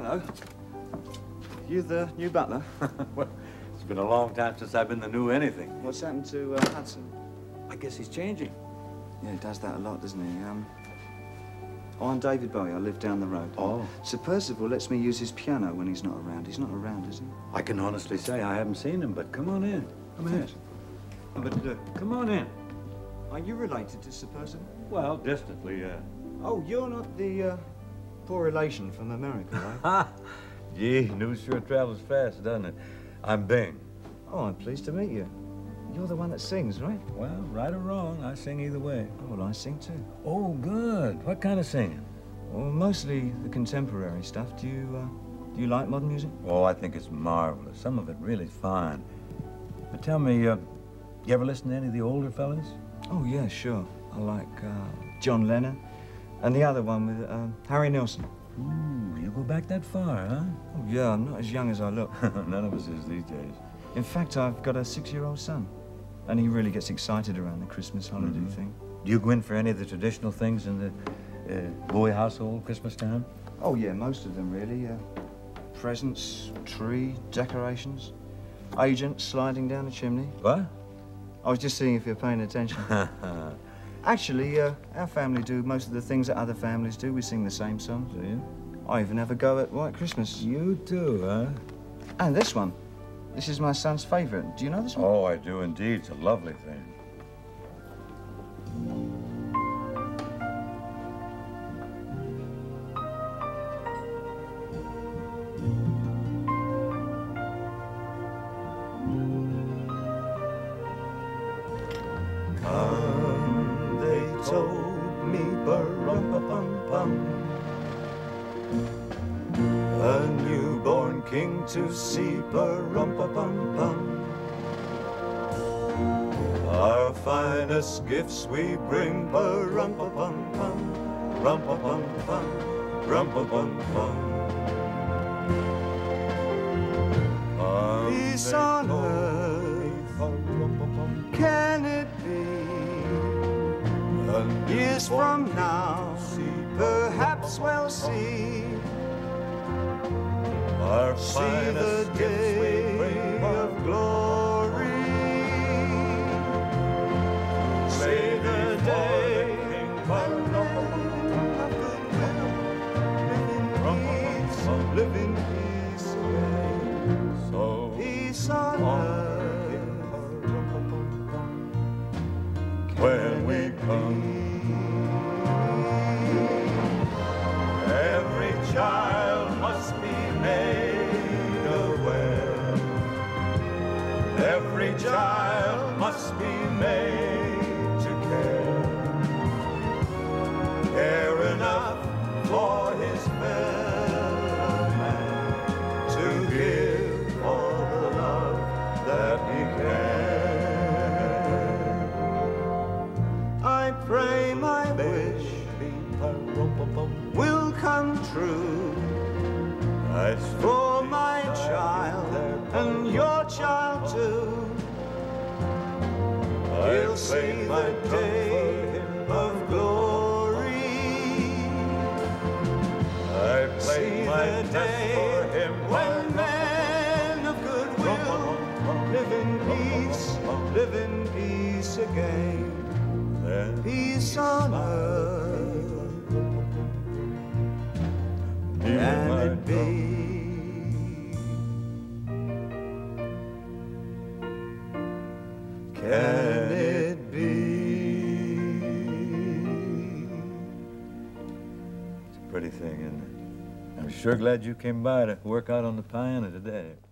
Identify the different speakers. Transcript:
Speaker 1: Hello. You the new butler?
Speaker 2: Well, it's been a long time since I've been the new anything.
Speaker 1: What's happened to Hudson?
Speaker 2: I guess he's changing.
Speaker 1: Yeah, he does that a lot, doesn't he? Oh, I'm David Bowie. I live down the road.
Speaker 2: Oh.
Speaker 1: Sir Percival lets me use his piano when he's not around. He's not around, is he?
Speaker 2: I can honestly say I haven't seen him, but come on in. Come in. But come on in.
Speaker 1: Are you related to Sir Percival?
Speaker 2: Well, distantly, yeah.
Speaker 1: Oh, you're not the poor relation from America, right?
Speaker 2: Ha! Gee, news sure travels fast, doesn't it? I'm Bing.
Speaker 1: Oh, I'm pleased to meet you. You're the one that sings, right?
Speaker 2: Well, right or wrong, I sing either way.
Speaker 1: Oh, well, I sing too.
Speaker 2: Oh, good. What kind of singing?
Speaker 1: Well, mostly the contemporary stuff. Do you like modern music?
Speaker 2: Oh, I think it's marvelous. Some of it really fine. But tell me, you ever listen to any of the older fellas?
Speaker 1: Oh, yeah, sure. I like John Lennon and the other one with Harry Nilsson.
Speaker 2: Ooh, you go back that far, huh?
Speaker 1: Oh, yeah, I'm not as young as I look.
Speaker 2: None of us is these days.
Speaker 1: In fact, I've got a 6-year-old son, and he really gets excited around the Christmas holiday thing.
Speaker 2: Do you go in for any of the traditional things in the Bowie household Christmas time?
Speaker 1: Oh, yeah, most of them, really. Presents, tree, decorations, agents sliding down the chimney.
Speaker 2: What?
Speaker 1: I was just seeing if you're paying attention. Actually, our family do most of the things that other families do. We sing the same songs.
Speaker 2: Do you?
Speaker 1: I even have a go at White Christmas.
Speaker 2: You too, huh?
Speaker 1: And this one. This is my son's favorite. Do you know this one?
Speaker 2: Oh, I do indeed. It's a lovely thing.
Speaker 1: They told me, ba-rum-pa-pum-pum, a newborn king to see, ba-rum-pa-pum-pum. Our finest gifts we bring, ba-rum-pa-pum-pum, rum-pa-pum-pum, rum-pa-pum-pum. Peace on earth, can it be? Years from now, perhaps we'll see the day of glory. See the day of goodwill, live in peace again. So peace on earth when we come. Every child must be made aware. Every child must be made to care enough for his fellow man, to give all the love that he can. I pray my wish will come true for my child and your child too. He'll see the day of glory. I play my day for him when men of goodwill live in peace again. Peace on earth, can it be? Can it be?
Speaker 2: It's a pretty thing, isn't it? I'm sure glad you came by to work out on the piano today.